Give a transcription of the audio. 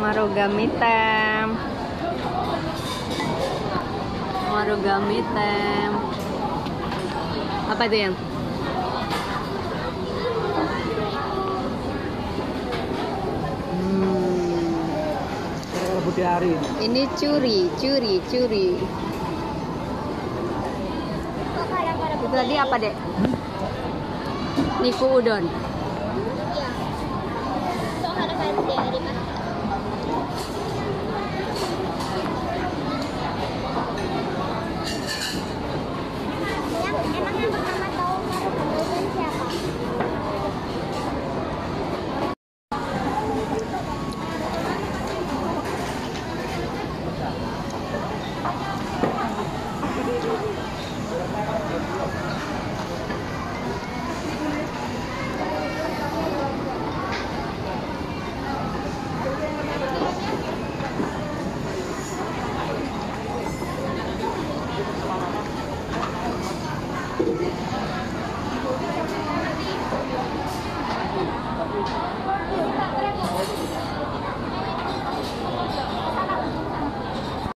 Marugame tem. Marugame tem. Apa itu yang? Ini curi. Itu tadi apa, Dek? Niku udon. Iya. So ada kayak dari mas. Emang yang pertama tahu Marugame siapa?